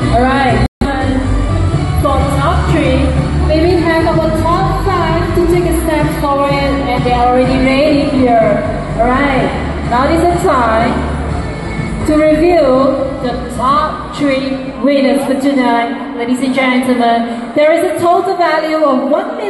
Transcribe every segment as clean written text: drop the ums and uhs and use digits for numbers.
Alright, for top 3, may we have our top 5 to take a step forward and they are already ready here. Alright, now is the time to reveal the top 3 winners for tonight. Ladies and gentlemen, there is a total value of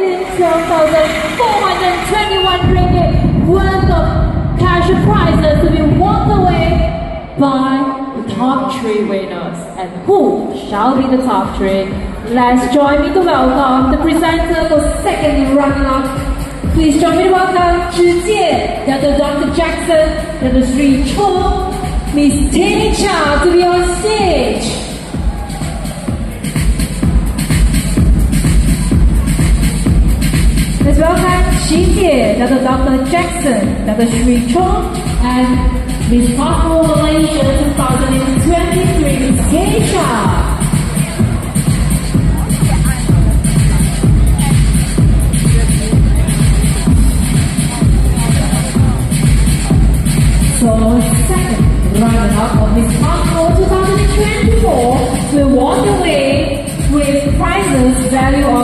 1,012,421 ringgit worth of cash prizes to be walked away by the top 3 winners. And who shall be the top 3? Let's join me to welcome the presenter for second runner-up. Please join me to welcome Zhi Jie, Dr. Jackson, Dr. Sri Chong, Miss Tammy Chow to be on stage. Let's welcome Zhi Jie, Dr. Jackson, Dr. Sri Chong, and Miss Possible Malaysia 2023, Miss Tammy Chow. So, second runner-up of Miss Possible 2024 will walk away with prizes value of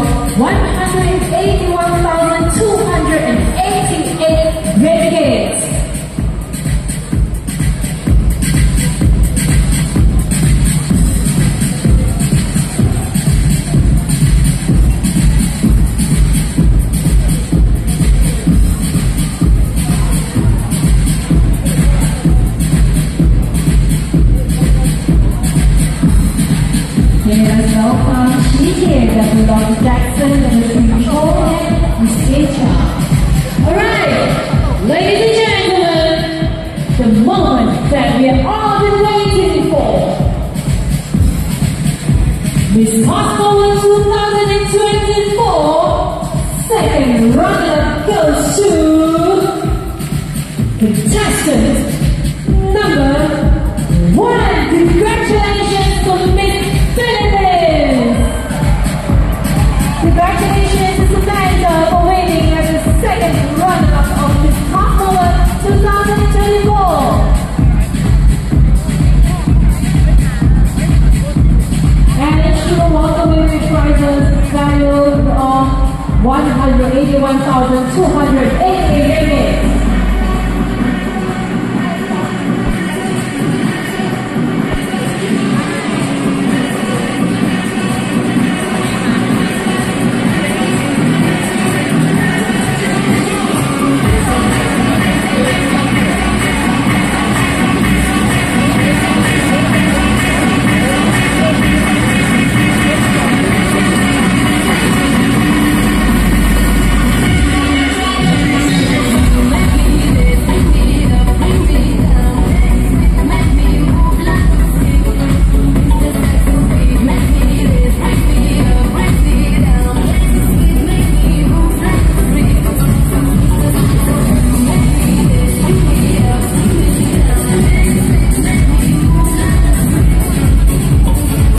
181,288 ringgit. Let's welcome Zhi Jie, Dr. Jackson, Dr. Sri Chong, and Miss Tammy Chow. Alright, ladies and gentlemen, the moment that we have all been waiting for. Miss Possible 2024, second runner goes to contestant